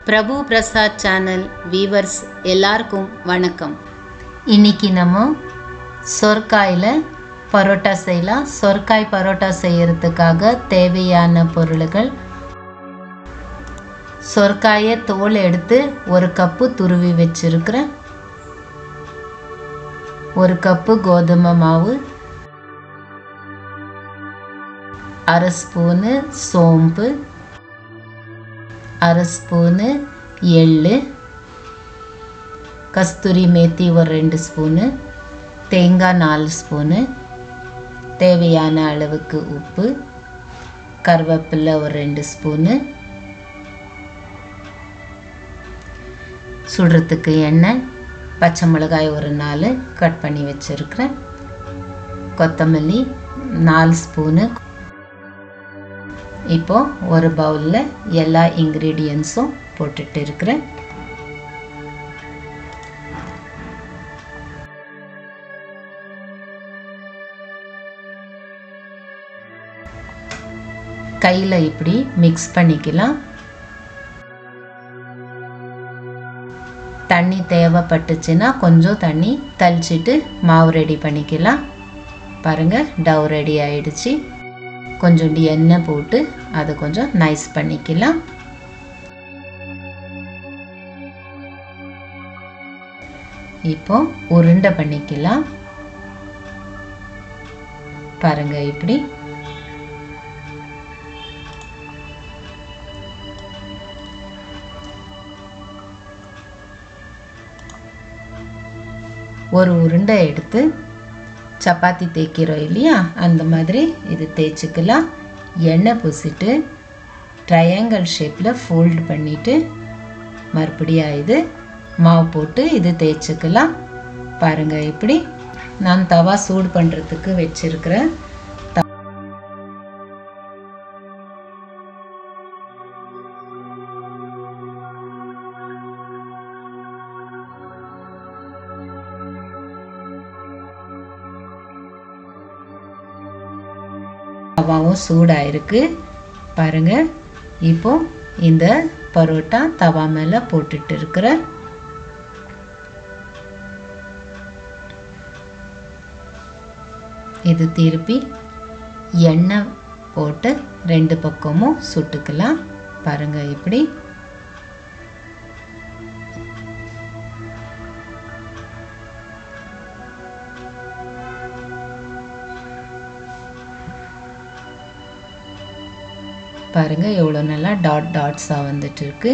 பிரபு Prasad channel viewers எல்லாருக்கும் வணக்கம். இன்னைக்கு நம்ம சொர்க்காயில் பரோட்டா செய்யலாம். சொர்க்காய் பரோட்டா செய்யறதுக்காக தேவையான பொருள்கள்: சொர்க்காயை தோல் எடுத்து 1 கப்பு துருவி வச்சிருக்கிறேன், 1 கப்பு கோதுமை மாவு, 1/2 ஸ்பூனு சோம்பு, 1/2 ஸ்பூனு எள்ளு, கஸ்தூரி மேத்தி 2 ஸ்பூனு, தேங்காய் 4 ஸ்பூனு, தேவையான அளவுக்கு உப்பு, கருவேப்பிலை 2 ஸ்பூனு, சுடுறதுக்கு எண்ணெய், பச்சை மிளகாய் 4 கட் பண்ணி வச்சுருக்கிறேன், கொத்தமல்லி 4 ஸ்பூனு. இப்போ ஒரு பவுலில் எல்லா இன்க்ரீடியன்ஸும் போட்டுட்டு இருக்கிறேன். கையில் இப்படி மிக்ஸ் பண்ணிக்கலாம். தண்ணி தேவைப்பட்டுச்சுன்னா கொஞ்சம் தண்ணி தெளிச்சிட்டு மாவு ரெடி பண்ணிக்கலாம். பாருங்கள், டவ் ரெடி ஆயிடுச்சு. கொஞ்சோண்டு எண்ணெய் போட்டு அதை கொஞ்சம் நைஸ் பண்ணிக்கலாம். இப்போ உருண்டை பண்ணிக்கலாம். பாருங்க, இப்படி ஒரு உருண்டை எடுத்து சப்பாத்தி தேய்க்கிறோம் இல்லையா, அந்த மாதிரி இது தேய்ச்சிக்கலாம். எண்ணெய் பூசிட்டு ட்ரையாங்கிள் ஷேப்பில் ஃபோல்டு பண்ணிவிட்டு மறுபடியும் இது மாவு போட்டு இது தேய்ச்சிக்கலாம். பாருங்கள், இப்படி நான் தவா சூடு பண்ணுறதுக்கு வச்சுருக்கிறேன். தவாவும் சூடாயிருக்கு. பாருங்க, இப்போ இந்த பரோட்டா தவா மேலே போட்டுட்டு இருக்கிறேன். இது திருப்பி எண்ணெய் போட்டு 2 பக்கமும் சுட்டுக்கலாம். பாருங்க, இப்படி பாருங்க, எவ்வளோ நல்லா டாட்ஸாக வந்துட்டு இருக்கு.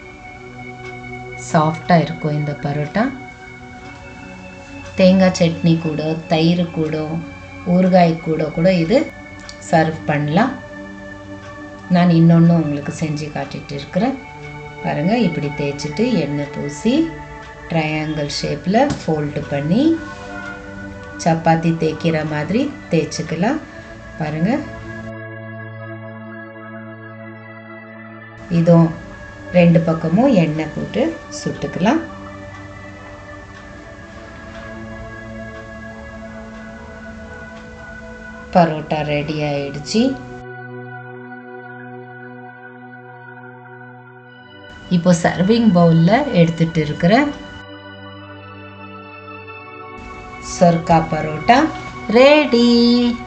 சாஃப்டாக இருக்கும் இந்த பரோட்டா. தேங்காய் சட்னி கூட, தயிர் கூட, ஊறுகாய் கூட இது சர்வ் பண்ணலாம். நான் இன்னொன்று உங்களுக்கு செஞ்சு காட்டிட்டு இருக்கிறேன். பாருங்கள், இப்படி தேய்ச்சிட்டு எண்ணெய் பூசி ட்ரையாங்கிள் ஷேப்பில் ஃபோல்டு பண்ணி சப்பாத்தி தேய்க்கிற மாதிரி தேய்ச்சிக்கலாம். பாருங்கள், இதுவும் 2 பக்கமும் எண்ணெய் போட்டு சுட்டுக்கலாம். பரோட்டா ரெடி ஆயிடுச்சு. இப்போ சர்விங் பவுலில் எடுத்துட்டு இருக்கிற சொர்க்கா பரோட்டா ரெடி.